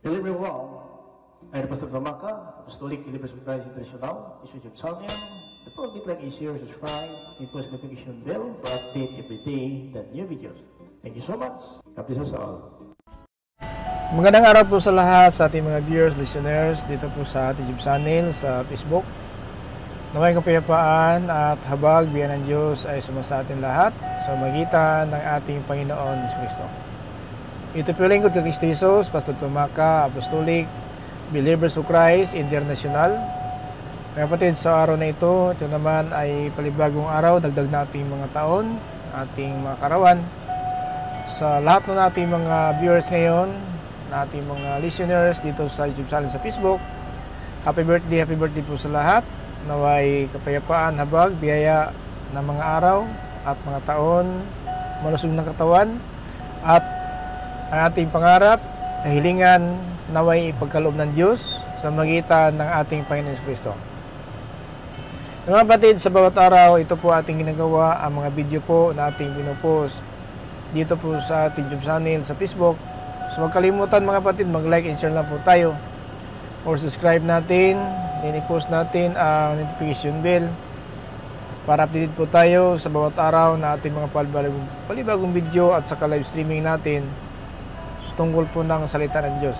Hello everyone, I'm Pastor Tamaka, Apostolic Believers of Christ International, Institute of Salmian. The program like is share, subscribe, and post notification bell for update every day the new videos. Thank you so much. God bless us all. Magandang araw po sa lahat sa ating mga viewers, listeners dito po sa ating YouTube channel sa Facebook. Naway kapayapaan at habag biyan ng Diyos ay sumasa atin lahat sa magitan ng ating Panginoon Kristo. Ito po lingkod kay Kristo Jesus, Pastor Tumaka, Apostolic Believers of Christ International. Mga kapatid, sa araw na ito naman ay palibagong araw, dagdag na ating mga taon, ating mga karawan. Sa lahat ng ating mga viewers ngayon, na ating mga listeners dito sa YouTube channel sa Facebook, happy birthday po sa lahat. Naway kapayapaan, habag, biyaya ng mga araw at mga taon, malusog ng katawan, at ang ating pangarap, kahilingan, naway ipagkaloob ng Diyos sa magitan ng ating Panginoon Kristo. Mga kapatid, sa bawat araw, ito po ating ginagawa, ang mga video po na ating pinupost dito po sa ating YouTube channel sa Facebook. So huwag kalimutan mga kapatid, mag-like and share lang po tayo, or subscribe natin, then i-post natin ang notification bell para updated po tayo sa bawat araw na ating mga palibagong video at saka live streaming natin tungkol po ng salita ng Diyos.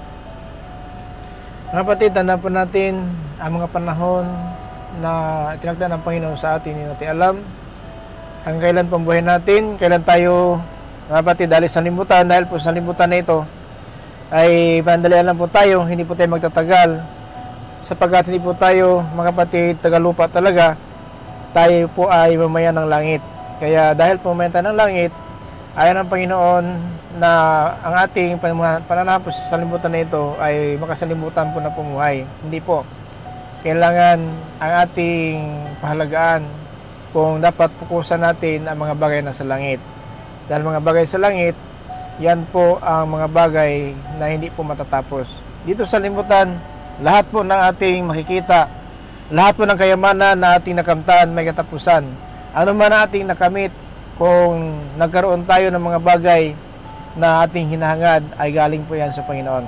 Mga kapatid, tandaan po natin ang mga panahon na tinakda ng Panginoon sa atin, hindi natin alam hanggang kailan pang buhay natin, kailan tayo mga kapatid alis sa limutan. Dahil po sa limutan na ito ay pandalian lang po tayo, hindi po tayo magtatagal, sapagkat hindi po tayo mga kapatid tagalupa talaga, tayo po ay mamaya ng langit. Kaya dahil po mamaya ng langit, ayon ng Panginoon na ang ating pananapos sa limutan na ito ay makasalimutan po na pumuhay. Hindi po. Kailangan ang ating pahalagaan kung dapat pukusan natin ang mga bagay na sa langit. Dahil mga bagay sa langit, yan po ang mga bagay na hindi po matatapos. Dito sa limutan, lahat po ng ating makikita, lahat po ng kayamanan na ating nakamtan may katapusan. Ano man ang ating nakamit, kung nagkaroon tayo ng mga bagay na ating hinahangad, ay galing po yan sa Panginoon.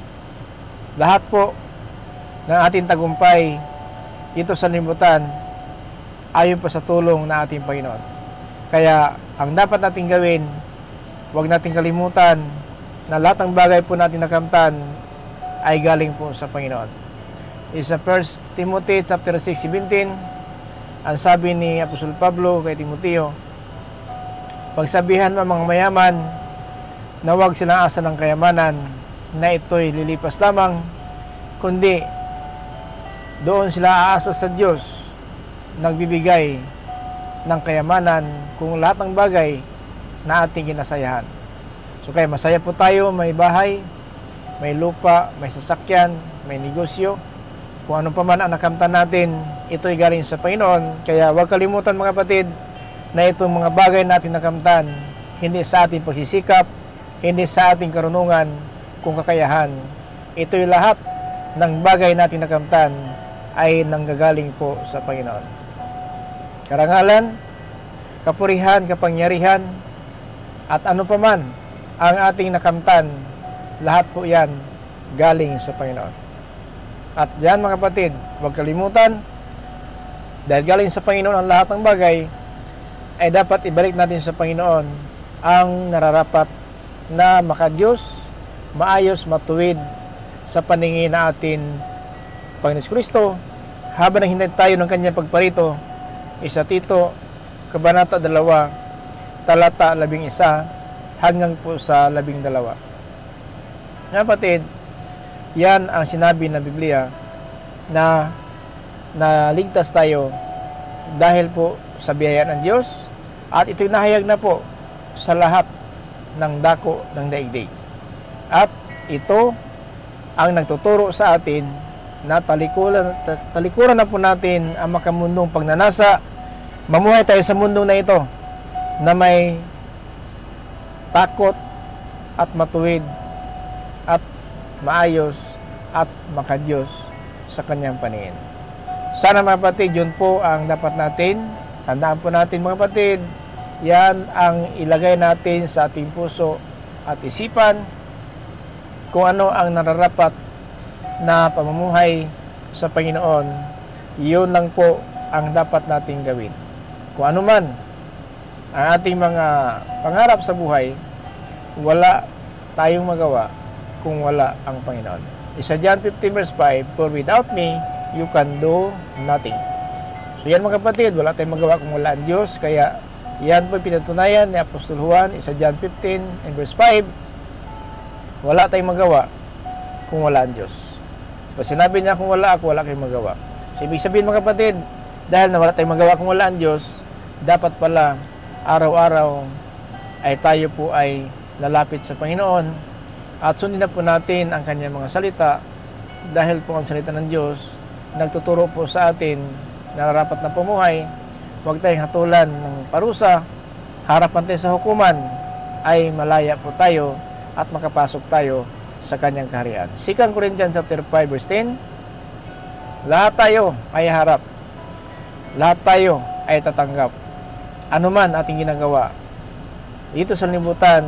Lahat po ng ating tagumpay dito sa limutan ayon po sa tulong ng ating Panginoon. Kaya ang dapat nating gawin, huwag nating kalimutan na lahat ng bagay po natin nakamtan ay galing po sa Panginoon. Sa 1 Timothy chapter 6:17, ang sabi ni Apostol Pablo kay Timoteo, pagsabihan mo mga mayaman na huwag silang asa ng kayamanan na ito'y lilipas lamang, kundi doon sila aasa sa Diyos, nagbibigay ng kayamanan kung lahat ng bagay na ating kinasayahan. So kaya masaya po tayo, may bahay, may lupa, may sasakyan, may negosyo. Kung ano pa man ang nakamtan natin, ito'y galing sa Panginoon. Kaya huwag kalimutan mga kapatid, na itong mga bagay natin nakamtan, hindi sa ating pagsisikap, hindi sa ating karunungan, kung kakayahan. Ito'y lahat ng bagay natin nakamtan ay nanggagaling po sa Panginoon. Karangalan, kapurihan, kapangyarihan, at ano pa man ang ating nakamtan, lahat po yan galing sa Panginoon. At yan mga kapatid, huwag kalimutan, dahil galing sa Panginoon ang lahat ng bagay, ay dapat ibalik natin sa Panginoon ang nararapat na makadiyos, maayos, matuwid sa paningin na atin Panginoon Kristo, habang hinahintay tayo ng kanyang pagparito. Sa Tito, Kabanata 2, talata 11 hanggang po sa 12. Mga kapatid, yan ang sinabi ng Biblia na naligtas tayo dahil po sa biyaya ng Diyos, at ito'y nahayag na po sa lahat ng dako ng daigdig. At ito ang nagtuturo sa atin na talikuran na po natin ang makamundong pagnanasa. Mamuhay tayo sa mundo na ito na may takot at matuwid at maayos at makadiyos sa kanyang paningin. Sana mga kapatid, yun po ang dapat natin. Tandaan po natin mga kapatid, yan ang ilagay natin sa ating puso at isipan kung ano ang nararapat na pamumuhay sa Panginoon, yun lang po ang dapat nating gawin. Kung ano man ang ating mga pangarap sa buhay, wala tayong magawa kung wala ang Panginoon. Isa John 15 verse 5, for without me, you can do nothing. So yan mga kapatid, wala tayong magawa kung wala ang Diyos. Kaya yan po pinatunayan ni Apostol Juan, isa John 15 and verse 5, wala tayong magawa kung wala ang Diyos. So sinabi niya, kung wala ako, wala kayong magawa. So ibig sabihin mga kapatid, dahil na wala tayong magawa kung wala ang Diyos, dapat pala araw-araw ay tayo po ay lalapit sa Panginoon at sundin na po natin ang kanyang mga salita, dahil po ang salita ng Diyos nagtuturo po sa atin na rapat na pumuhay. Huwag tayong hatulan ng parusa, harapan tayo sa hukuman, ay malaya po tayo at makapasok tayo sa kanyang kaharian. 2 Corinthians chapter 5 verse 10, lahat tayo ay harap, lahat tayo ay tatanggap, anuman ating ginagawa dito sa libutan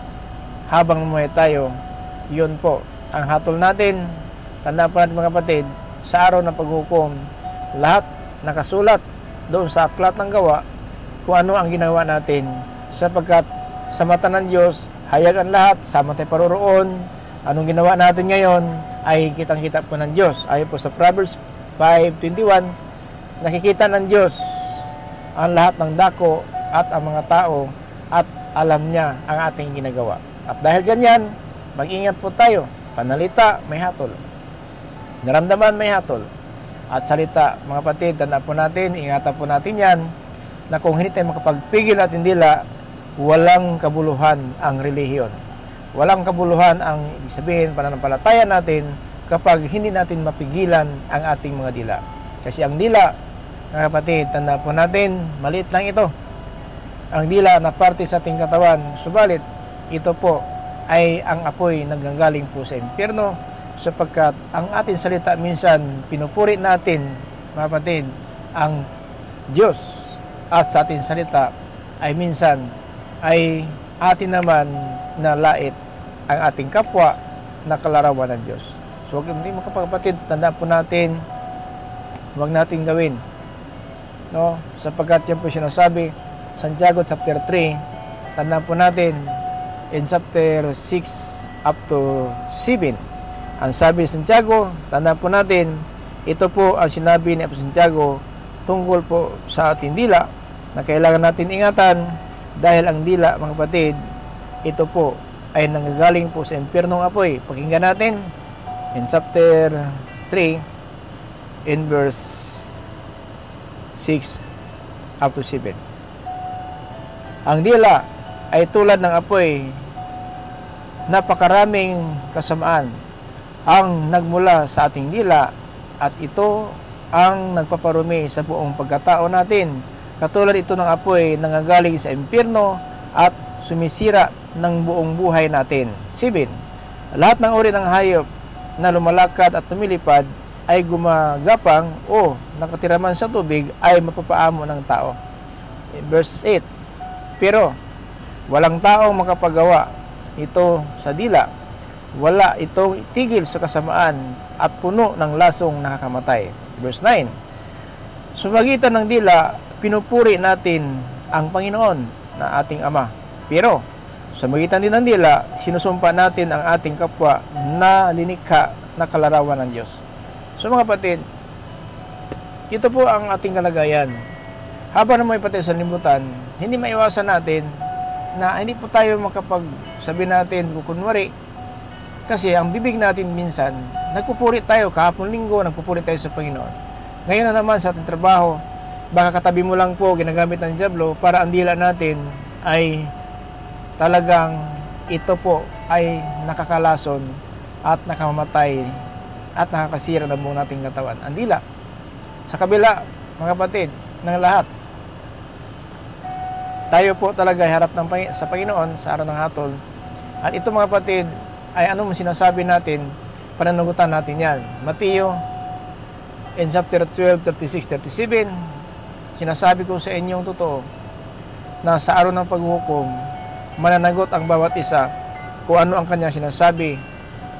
habang mamuhay tayo, yun po ang hatol natin. Tandaan po natin mga kapatid, sa araw ng paghukom, lahat nakasulat doon sa aklat ng gawa kung ano ang ginawa natin, sapagkat sa mata ng Diyos hayag ang lahat, sama tayo paroroon. Anong ginawa natin ngayon ay kitang-kita po ng Diyos. Ayon po sa Proverbs 5:21, nakikita ng Diyos ang lahat ng dako at ang mga tao, at alam niya ang ating ginagawa. At dahil ganyan, mag-ingat po tayo. Panalita, may hatol. Naramdaman, may hatol. At salita, mga kapatid, tandaan po natin, ingatan po natin yan, na kung hindi tayo makapagpigil at hindila, walang kabuluhan ang relihiyon. Walang kabuluhan ang ibig sabihin, pananampalataya natin, kapag hindi natin mapigilan ang ating mga dila. Kasi ang dila, mga kapatid, tandaan po natin, maliit lang ito. Ang dila na parte sa ating katawan, subalit ito po ay ang apoy nanggagaling po sa impyerno, sapagkat ang ating salita minsan pinupuri natin, mga kapatid, ang Diyos, at sa ating salita ay minsan ay atin naman na lait ang ating kapwa na kalarawan ng Diyos. So hindi mga kapatid, tandaan po natin, huwag natin gawin, no? Sapagkat yan po sinasabi Santiago chapter 3, tandaan po natin in chapter 6 up to 7. Ang sabi ni Santiago, tandaan po natin, ito po ang sinabi ni Apostol Santiago tungkol po sa ating dila, na kailangan natin ingatan, dahil ang dila, mga kapatid, ito po ay nanggagaling po sa impyernong apoy. Pakinggan natin in chapter 3 in verse 6 up to 7. Ang dila ay tulad ng apoy, napakaraming kasamaan ang nagmula sa ating dila, at ito ang nagpaparumi sa buong pagkatao natin. Katulad ito ng apoy nanggagaling sa impyerno at sumisira ng buong buhay natin. 7. Lahat ng uri ng hayop na lumalakad at tumilipad ay gumagapang o nakatiraman sa tubig ay mapapaamo ng tao. Verse 8. Pero walang taong makapagawa ito sa dila. Wala itong tigil sa kasamaan at puno ng lasong nakakamatay. Verse 9. Sa magitan ng dila, pinupuri natin ang Panginoon na ating Ama. Pero sa magitan din ng dila, sinusumpa natin ang ating kapwa na linikha na kalarawan ng Diyos. So mga kapatid, ito po ang ating kalagayan. Habang may patay sa libutan, hindi maiwasan natin na hindi po tayo makapagsabi natin kunwari, kasi ang bibig natin minsan, nagpupuri tayo, kahapon linggo, nagpupuri tayo sa Panginoon. Ngayon na naman sa ating trabaho, baka katabi mo lang po, ginagamit ng dyablo para ang dila natin ay talagang ito po ay nakakalason at nakamamatay at nakakasira ng buong nating katawan. Ang dila. Sa kabila, mga kapatid, ng lahat, tayo po talaga ay harap sa Panginoon sa araw ng hatol. At ito mga kapatid, ay ano sinasabi natin, pananagutan natin yan. Mateo, in chapter 12, 36, 37, sinasabi ko sa inyong totoo, na sa araw ng paghukom, mananagot ang bawat isa kung ano ang kanya sinasabi,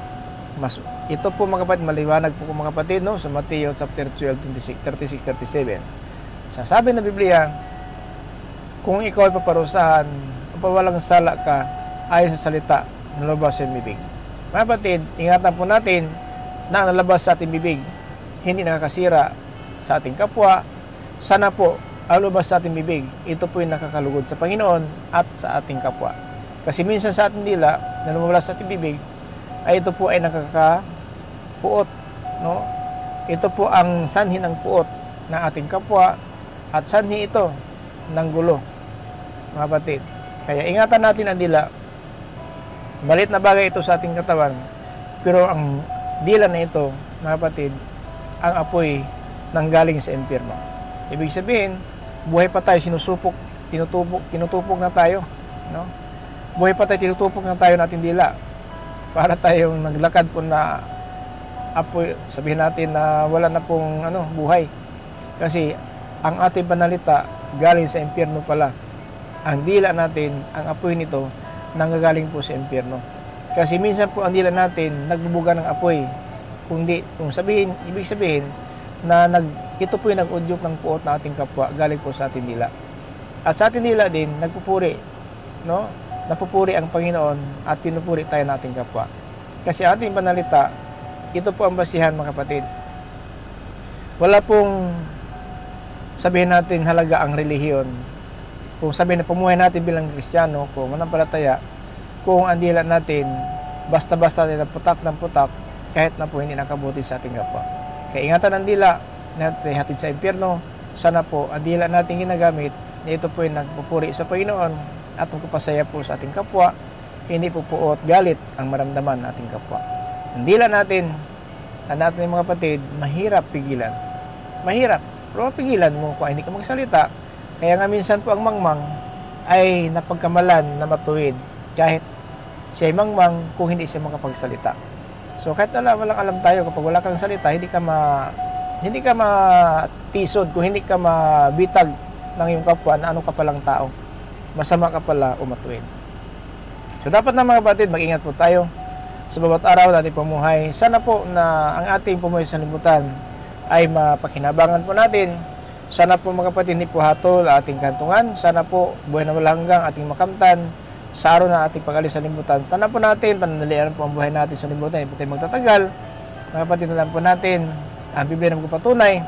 Ito po mga kapatid, maliwanag po mga kapatid, no? Sa Mateo chapter 12, 36-37. Sasabi ng Biblia, kung ikaw ay paparusahan, pawalang sala ka, ayon sa salita, nalabas sa bibig. Mga kapatid, ingatan po natin na ang nalabas sa ating bibig, hindi nakakasira sa ating kapwa. Sana po, ang lumabas sa ating bibig, ito po yung nakakalugod sa Panginoon at sa ating kapwa. Kasi minsan sa ating dila, na lumabas sa ating bibig, ay ito po ay nakakapuot, no? Ito po ang sanhi ng puot ng ating kapwa at sanhi ito ng gulo, mga kapatid. Kaya ingatan natin ang dila. Malit na bagay ito sa ating katawan, pero ang dila na ito, mga kapatid, ang apoy nanggaling sa impyerno. Ibig sabihin, buhay pa tayo, tinutupok na tayo, no? Buhay pa tayo, tinutupok na tayo natin dila para tayong naglakad po na apoy, sabihin natin na wala na pong buhay. Kasi ang ating panalita galing sa impyerno pala. Ang dila natin, ang apoy nito, nanggagaling po sa impyerno. Kasi minsan po ang dila natin nagbubuga ng apoy. Ibig sabihin na ito po yung nag-udyok ng puot na ating kapwa galing po sa ating dila. At sa ating dila din, nagpupuri, no? Napupuri ang Panginoon at pinupuri tayo ng ating kapwa. Kasi ating panalita, ito po ang basihan, mga kapatid. Wala pong sabihin natin halaga ang relihiyon. Kung sabihin na pumuhay natin bilang Kristiyano, kung manampalataya, kung ang dila natin, basta-basta natin ng putak, kahit na po hindi nakabuti sa ating kapwa. Kaya ingatan ang dila natin hatid sa impyerno. Sana po ang dila natin ginagamit na ito po yung nagpupuri sa Panginoon at magpapasaya po sa ating kapwa, hindi po puot galit ang maramdaman ng ating kapwa. Ang dila natin, mga kapatid, mahirap pigilan. Mahirap. Pero pigilan mo kung hindi ka magsalita. Kaya nga minsan po ang mangmang ay napagkamalan na matuwid kahit siya ay mangmang kung hindi siya makapagsalita. So kahit walang alam tayo, kapag wala kang salita, hindi ka matisod, kung hindi ka mabitag ng iyong kapwa na ano ka palang tao. Masama ka pala o matuwid. So dapat na mga kapatid, mag-ingat po tayo sa bawat araw natin pamuhay. Sana po na ang ating pamuhay sa libutan ay mapakinabangan po natin. Sana po mga kapatid, hindi po hatol ating kantungan. Sana po buhay na walang hanggang ating makamtan sa araw na ating pag-alis sa libutan. Tanan po natin, pananalian po ang buhay natin sa libutan. Hindi po tayo magtatagal. Mga kapatid, nalang po natin ang Biblia na magpapatunay.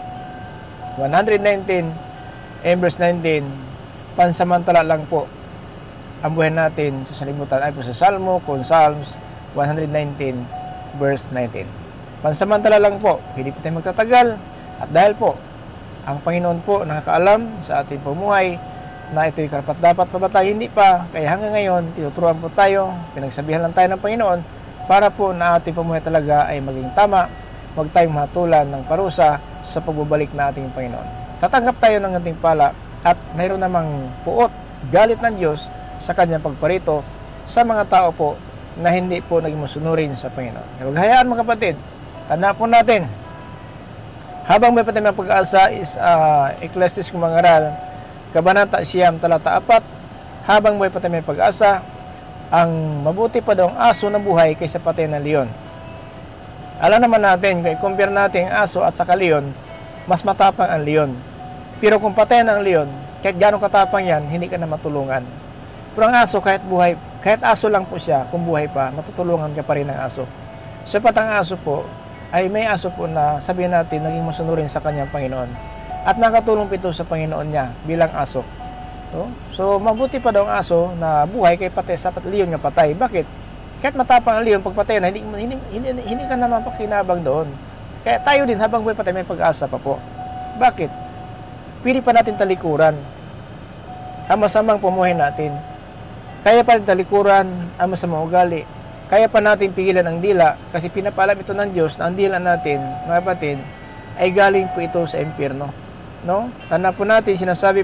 119 verse 19, pansamantala lang po ang buhay natin sa salibutan ay po sa Salmo, kung Psalms 119 verse 19. Pansamantala lang po, hindi po tayo magtatagal. At dahil po, ang Panginoon po nakakaalam sa ating pumuhay na ito'y karapat-dapat pa ba tayo, hindi pa. Kaya hanggang ngayon, tinuturuan po tayo, pinagsabihan lang tayo ng Panginoon para po na ating pumuhay talaga ay maging tama. Huwag tayong mahatulan ng parusa sa pagbabalik na ating Panginoon. Tatanggap tayo ng ating pala at mayroon namang puot, galit ng Diyos sa kanyang pagparito sa mga tao po na hindi po naging masunurin sa Panginoon. Huwag hayaan mga kapatid, tandaan po natin, habang may patay ng pag-asa is Ecclesiastes kung mangaral, Kabanata 9, talata 4, habang may patay ng pag-asa, ang mabuti pa daw ang aso na buhay kaysa patay ng leon. Alam naman natin, kung i-compare natin ang aso at saka leon, mas matapang ang leon. Pero kung patay ng leon, kahit gano'ng katapang yan, hindi ka na matulungan. Pero ang aso, kahit buhay, kahit aso lang po siya, kung buhay pa, matutulungan ka pa rin ng aso. Sapat ang aso po, ay may aso po na sabihin natin, naging masunurin sa kanyang Panginoon. At nakatulong po ito sa Panginoon niya bilang aso. So, mabuti pa daw ang aso na buhay kay patay, sapat leon nga patay. Bakit? Kahit matapang ang leon, pag patay na, hindi ka naman pakinabang doon. Kaya tayo din, habang buhay patay, may pag-asa pa po. Bakit? Pili pa natin talikuran ang masamang pumuhay natin. Kaya pa natin talikuran ang masamang ugali. Kaya pa natin pigilan ang dila kasi pinapalam ito ng Diyos na ang dila natin, mga kapatid, ay galing po ito sa impyerno. No? Tanda po natin, sinabi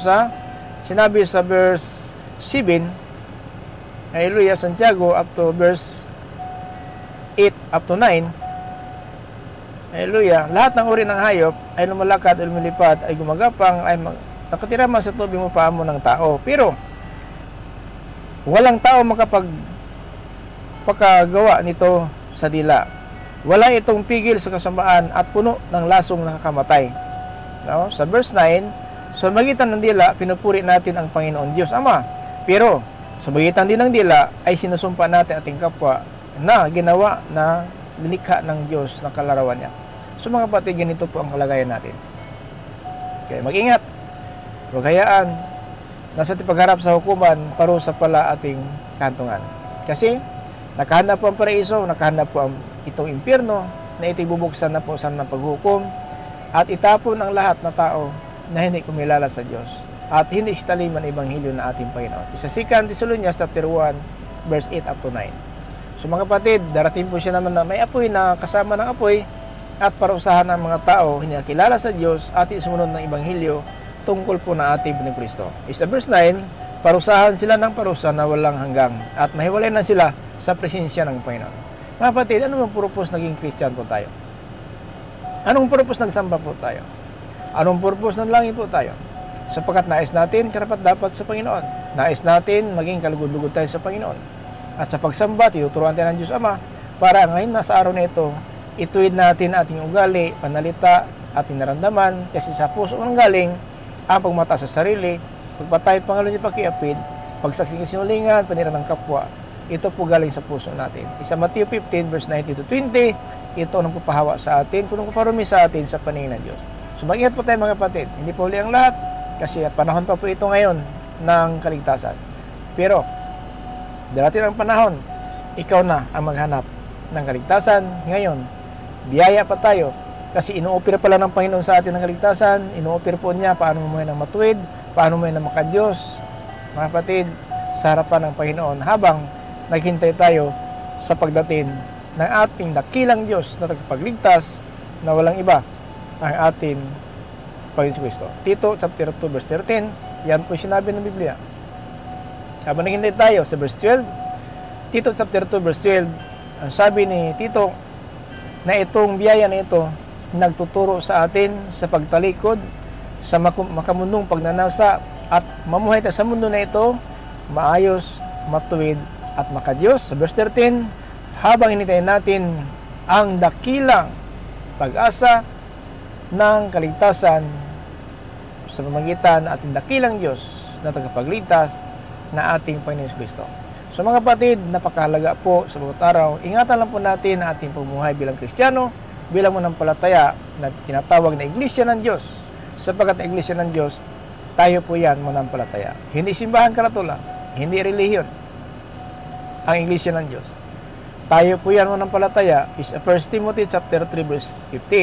sa verse 7, hallelujah, Santiago up to verse 8 up to 9, hallelujah, lahat ng uri ng hayop ay lumalakad ay lumilipad, ay gumagapang, ay nakatira man sa tubig mo paamo ng tao. Pero walang tao makapagpakagawa nito sa dila. Wala itong pigil sa kasamaan at puno ng lasong nakakamatay. No? Sa verse 9, sa magitan ng dila, pinupuri natin ang Panginoon Diyos Ama. Pero, sa magitan din ng dila, ay sinusumpa natin ating kapwa na ginawa na linikha ng Diyos na kalarawan niya. So mga kapatid, ganito po ang kalagayan natin. Okay, mag-ingat. Huwag hayaan nasa pagharap sa hukuman, parusa pala ating kantungan. Kasi, nakahanap po ang paraiso, nakahanap po ang itong impyerno, na ito'y bubuksan na po sa ng paghukom, at itapon ang lahat na tao na hindi kumilala sa Diyos, at hindi istaliman ang Ebanghelyo na ating Panginoon. Sa 2 Thessalonians chapter 1, verse 8 up to 9. So mga kapatid, darating po siya naman na may apoy na kasama ng apoy, at parusahan ng mga tao hindi nakilala sa Diyos at sumunod ng Ebanghelyo tungkol po na ating Kristo. Sa verse 9, parusahan sila ng parusa na walang hanggang at mahiwalay na sila sa presensya ng Panginoon. Mga kapatid, ano bang purpose naging Christian po tayo? Anong purpose nagsamba po tayo? Anong purpose ng langit po tayo? Sapagkat nais natin karapat-dapat sa Panginoon. Nais natin maging kalugod-lugod tayo sa Panginoon. At sa pagsamba, tinuturuan tayo ng Diyos Ama para ngayon nasa araw na ito, ituwid natin ating ugali, panalita, ating naramdaman kasi sa puso ng galing ang pagmata sa sarili, pagpatay, pangalan niya pakiapid, pagsaksing sinulingan, panira ng kapwa. Ito po galing sa puso natin. Sa Matthew 15 verse 19 to 20, ito ang pupahawa sa atin, kung puparumi sa atin sa paningin ng Diyos. So mag-ingat po tayo mga kapatid. Hindi po huli ang lahat kasi panahon pa po ito ngayon ng kaligtasan. Pero darating ang panahon, ikaw na ang maghanap ng kaligtasan. Ngayon, biyaya pa tayo kasi ino-offer pala ng Panginoon sa atin ng kaligtasan. Ino-offer po niya paano mo ng matuwid, paano mo ng makadiyos. Mga kapatid, sa harapan ng Panginoon habang naghintay tayo sa pagdating ng ating dakilang Diyos na tagapagligtas na walang iba ang ating Panginoon Kristo. Tito chapter 2 verse 13, yan po sinabi ng Biblia. Habang naghintay tayo sa verse 12, Tito chapter 2 verse 12, ang sabi ni Tito na itong biyaya na ito nagtuturo sa atin sa pagtalikod, sa makamundong pagnanasa at mamuhay tayo sa mundo na ito maayos, matuwid at makadiyos. Sa verse 13, habang hinitayin natin ang dakilang pag-asa ng kaligtasan sa pamamagitan ng ating dakilang Diyos na tagapagligtas na ating Panginoon Kristo. So mga kapatid, napakahalaga po sa bawat araw. Ingatan lang po natin ang ating pamumuhay bilang Kristiyano, bilang manampalataya na tinatawag na Iglesia ng Diyos. Sapagkat ang Iglesia ng Diyos, tayo po yan manampalataya. Hindi simbahan karatula, hindi relihiyon. Ang Iglesia ng Diyos. Tayo po yan manampalataya is 1 Timothy chapter 3 verse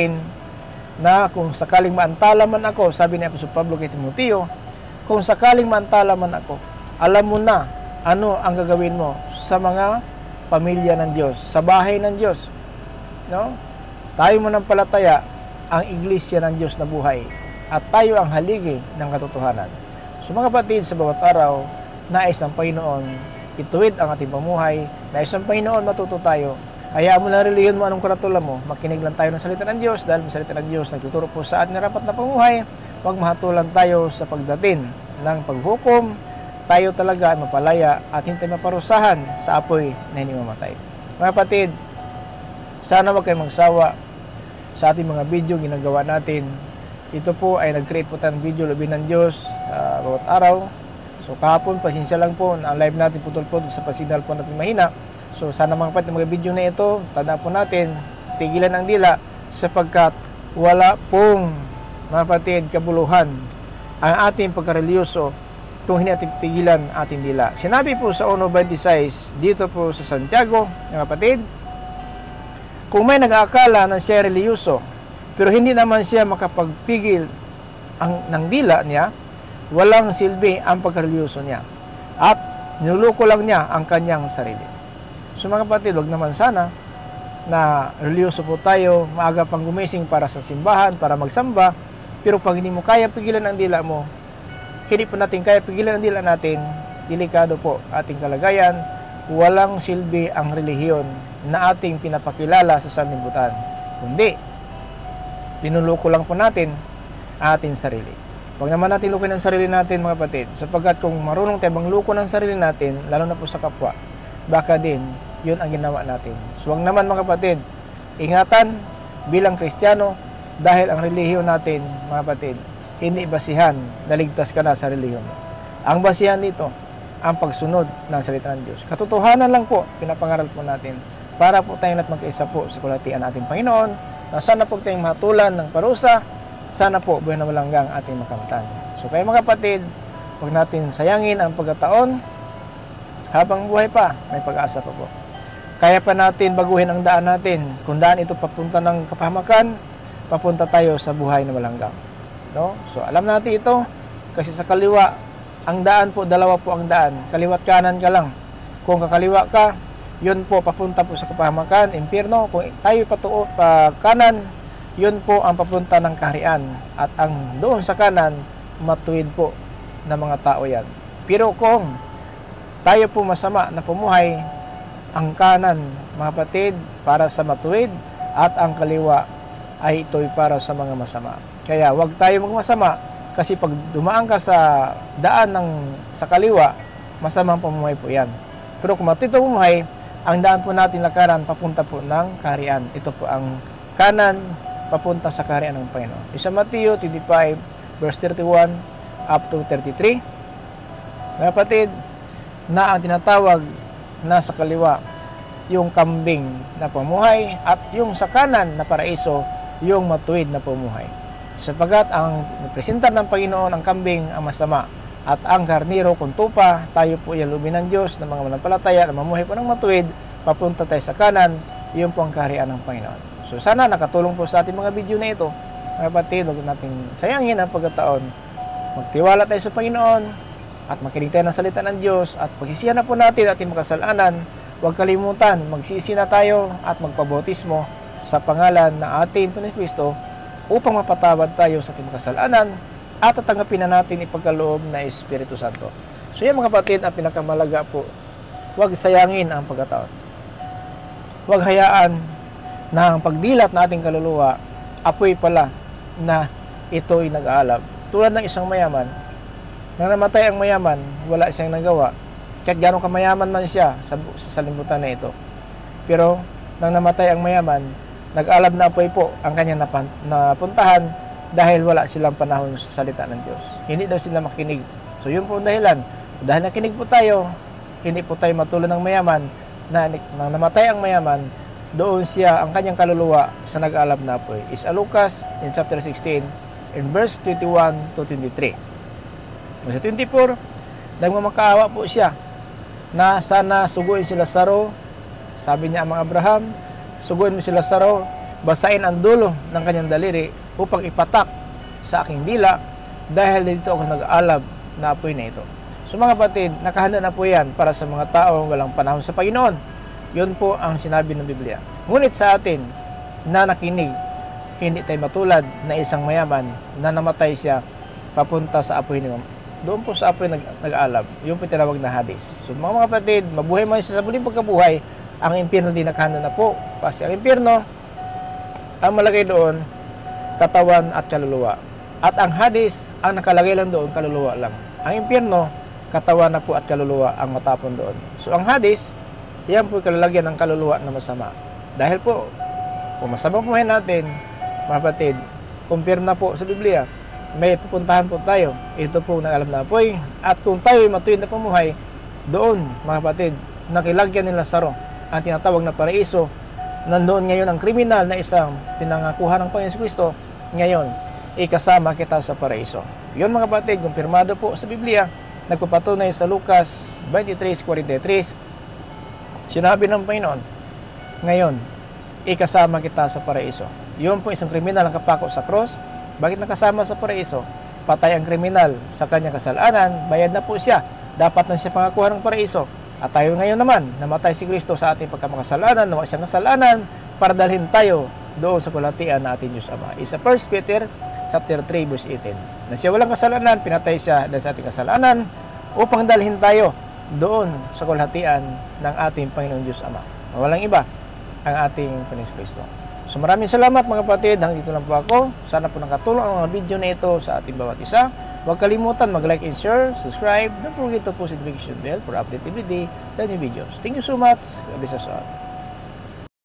15 na kung sakaling maantala man ako, sabi ni Apostol Pablo kay Timoteo, kung sakaling maantala man ako, alam mo na ano ang gagawin mo sa mga pamilya ng Diyos, sa bahay ng Diyos. No? Tayo manampalataya ang Iglesia ng Diyos na buhay at tayo ang haligi ng katotohanan. So mga kapatid, sa bawat araw, nais ng Panginoon ituwid ang ating pamuhay, nais ng Panginoon matuto tayo. Hayaan mo na relihiyon mo anong karatula mo, makinig lang tayo ng salita ng Diyos dahil ang salita ng Diyos nagtuturo po sa atin na rapat na pamuhay. Huwag mahatulan tayo sa pagdating ng paghukom, tayo talaga ay mapalaya at hindi maparusahan sa apoy na hindi mamatay. Mga kapatid, sana huwag kayong magsawa sa ating mga video ginagawa natin. Ito po ay nag-create po tayo ng video lubin ng Diyos bawat araw. So kahapon, pasensya lang po, ang live natin putol-putol sa pasignal po natin mahina. So sana mga kapatid, mga video na ito, tandaan po natin, tigilan ang dila sapagkat wala pong mga kapatid kabuluhan ang ating pagkareliyoso kung hindi natin tigilan ating dila. Sinabi po sa 1:26 dito po sa Santiago, mga kapatid, kung may nag-aakala na siya reliyoso, pero hindi naman siya makapagpigil ng dila niya, walang silbi ang pagkareliyoso niya. At niluluko lang niya ang kanyang sarili. So mga kapatid, wag naman sana na reliyoso po tayo, maaga pang gumising para sa simbahan, para magsamba, pero pag hindi mo kaya pigilan ang dila mo, hindi po natin kaya pigilan ang dila natin, delikado po ating kalagayan, walang silbi ang relihiyon na ating pinapakilala sa sanlibutan. Kundi, linuluko lang po natin ating sarili. Huwag naman natin lukuin ang sarili natin mga kapatid, sapagkat kung marunong tayo mangluko ng sarili natin, lalo na po sa kapwa, baka din yun ang ginawa natin. So wag naman mga kapatid, ingatan bilang Kristiyano, dahil ang relihiyon natin mga kapatid, hindi basihan na ligtas ka na sa relihiyon. Ang basihan dito, ang pagsunod ng salita ng Diyos. Katotohanan lang po, pinapangaral po natin para po tayong lahat magkaisa po sa kalwatian nating Panginoon, na sana po tayong matulan ng parusa, sana po buhay na walang hanggang ating makamtan. So kayo mga kapatid, huwag natin sayangin ang pagkataon. Habang buhay pa, may pag-asa pa po. Kaya pa natin baguhin ang daan natin. Kung daan ito papunta ng kapahamakan, papunta tayo sa buhay na walang hanggan. No? So alam natin ito, kasi sa kaliwa, ang daan po, dalawa po ang daan. Kaliwa't kanan ka lang. Kung kakaliwa ka, yun po papunta po sa kapahamakan, impyerno. Kung tayo patuo pa kanan, yun po ang papunta ng kaharian. At ang doon sa kanan, matuwid po ng mga tao yan. Pero kung tayo po masama na pumuhay, ang kanan, mga kapatid, para sa matuwid, at ang kaliwa ay ito'y para sa mga masama. Kaya wag tayo magmasama, kasi pag dumaan ka sa daan sa kaliwa, masamang pumuhay po yan. Pero kung matuwid pa pumuhay, ang daan po natin lakaran papunta po ng kaharian. Ito po ang kanan papunta sa kaharian ng Panginoon. Sa Mateo 25 verse 31 up to 33. Mga kapatid, na ang tinatawag na sa kaliwa yung kambing na pamuhay, at yung sa kanan na paraiso yung matuwid na pamuhay. Sapagat ang presentar ng Panginoon, ang kambing ang masama, at ang karniro kung tupa, tayo po yalumin ng Diyos ng mga manampalataya na mamuhay po ng matuwid, papunta tayo sa kanan, yun po ang kaharian ng Panginoon. So sana nakatulong po sa ating mga video na ito. Mga kapatid, huwag natin sayangin ang pagkataon. Magtiwala tayo sa Panginoon, at makinig tayo ng salita ng Diyos, at pagsisihan na po natin ating makasalanan. Huwag kalimutan, magsisi na tayo at magpabautismo sa pangalan ng ating Panginoon Kristo upang mapatawad tayo sa ating makasalanan at tatanggapin na natin ipagkaloob na Espiritu Santo. So yan mga kapatid, ang pinakamalaga po, huwag sayangin ang pagkataon. Huwag hayaan na ang pagdilat na ating kaluluwa, apoy pala na ito'y nag-aalab. Tulad ng isang mayaman, nang namatay ang mayaman, wala siyang nagawa. Kahit gano'ng kamayaman man siya sa limutan na ito. Pero, nang namatay ang mayaman, nag-alab na apoy po ang kanyang napuntahan dahil wala silang panahon sa salita ng Diyos. Hindi daw sila makinig. So, yun po ang dahilan. Dahil nakinig po tayo, hindi po tayo matulad ng mayaman na nang namatay ang mayaman, doon siya, ang kanyang kaluluwa sa nag-alab na apoy. Is Lucas in chapter 16 in verse 21 to 23. Sa 24, nagmamakaawa po siya na sana suguin sila Lazaro. Sabi niya ang mga Abraham, suguin mo sila Lazaro, basain ang dulo ng kanyang daliri upang ipatak sa aking dila dahil dito ako nag-alab na apoy na ito. So mga kapatid, nakahanda na po yan para sa mga taong walang panahon sa Panginoon. Yun po ang sinabi ng Biblia. Ngunit sa atin na nakinig, hindi tayo matulad na isang mayaman na namatay siya papunta sa apoy ni doon po sa apoy nag-alab. Yung po tinawag na Hades. So mga kapatid, mabuhay man siya sa muling pagkabuhay, ang impyerno din nakahanda na po. Kasi ang impyerno, ang malagay doon, katawan at kaluluwa. At ang Hades, ang nakalagay lang doon, kaluluwa lang. Ang impyerno, katawan na po at kaluluwa ang matapon doon. So ang Hades, yan po kalalagyan ng kaluluwa na masama. Dahil po, kung masamang buhay natin, mga kapatid, kumpirm na po sa Biblia, may pupuntahan po tayo. Ito po nag-alam na apoy. At kung tayo matuwid na pumuhay, doon, mga kapatid, nakilagyan ni Lazaro, ang tinatawag na paraiso. Nandoon ngayon ang kriminal na isang pinangakuha ng Panginoon Kristo. Ngayon, ikasama kita sa paraiso. Yun mga kapatid, kumpirmado po sa Biblia, nagpapatunay sa Lucas 23:43. Sinabi ng Panginoon, ngayon, ikasama kita sa paraiso. Yun po isang kriminal ang kapako sa cross. Bakit nakasama sa paraiso? Patay ang kriminal sa kanyang kasalanan, bayad na po siya. Dapat na siya pangakuha ng paraiso. At tayo ngayon naman, namatay si Kristo sa ating pagkamakasalanan, nawa siyang kasalanan, para dalhin tayo doon sa kalwatian na ating Diyos Ama. Isa 1 Peter chapter 3 verse 18. Na siya walang kasalanan, pinatay siya dahil sa ating kasalanan, upang dalhin tayo doon sa kalwatian ng ating Panginoon Diyos Ama. Walang iba ang ating Panginoon Kristo. So maraming salamat mga kapatid, hanggang dito lang po ako. Sana po nakatulong ang mga video na ito sa ating bawat isa. Huwag kalimutan mag-like and share, subscribe. Don't forget to post notification bell for update every day the new videos. Thank you so much. God bless us all.